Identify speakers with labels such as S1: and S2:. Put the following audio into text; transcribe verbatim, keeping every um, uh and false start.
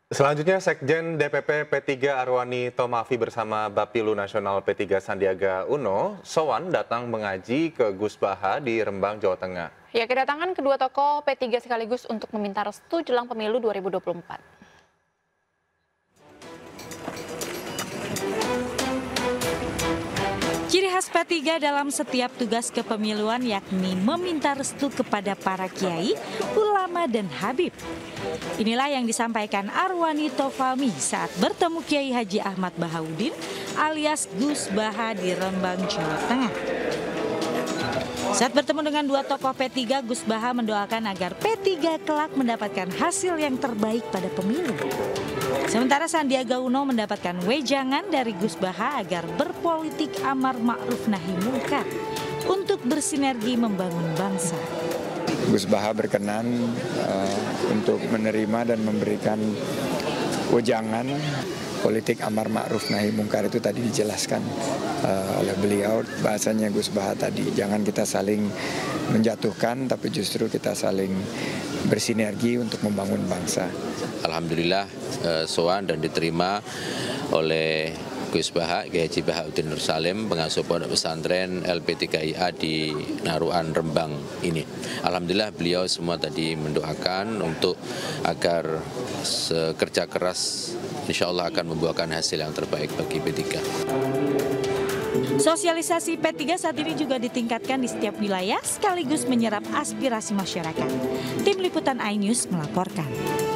S1: Selanjutnya, Sekjen D P P P tiga Arwani Tomafi bersama Bapilu Nasional P tiga Sandiaga Uno sowan datang mengaji ke Gus Baha di Rembang, Jawa Tengah.
S2: Ya, kedatangan kedua tokoh P tiga sekaligus untuk meminta restu jelang pemilu dua ribu dua puluh empat.
S3: Ciri khas P tiga dalam setiap tugas kepemiluan yakni meminta restu kepada para kiai, ulama, dan habib. Inilah yang disampaikan Arwani Tomafi saat bertemu Kiai Haji Ahmad Bahaudin alias Gus Baha di Rembang, Jawa Tengah. Saat bertemu dengan dua tokoh P tiga, Gus Baha mendoakan agar P tiga kelak mendapatkan hasil yang terbaik pada pemilu. Sementara Sandiaga Uno mendapatkan wejangan dari Gus Baha agar berpolitik amar ma'ruf nahi munkar untuk bersinergi membangun bangsa.
S4: Gus Baha berkenan uh, untuk menerima dan memberikan wejangan. Politik amar ma'ruf nahi munkar itu tadi dijelaskan uh, oleh beliau, bahasanya Gus Baha tadi, jangan kita saling menjatuhkan tapi justru kita saling bersinergi untuk membangun bangsa.
S5: Alhamdulillah uh, sowan dan diterima oleh Gus Baha, Kiai Haji Bahaudin Nur Salim, pengasuh pondok pesantren L P tiga I A di Naruan Rembang ini. Alhamdulillah beliau semua tadi mendoakan untuk agar kerja keras insya Allah akan membuahkan hasil yang terbaik bagi P tiga.
S3: Sosialisasi P tiga saat ini juga ditingkatkan di setiap wilayah sekaligus menyerap aspirasi masyarakat. Tim Liputan iNews melaporkan.